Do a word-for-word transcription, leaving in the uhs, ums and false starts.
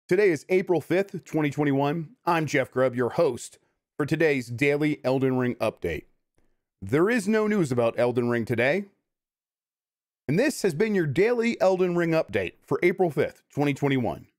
Today is April fifth, twenty twenty-one. I'm Jeff Grubb, your host for today's daily Elden Ring update. There is no news about Elden Ring today. And this has been your daily Elden Ring update for April fifth, twenty twenty-one.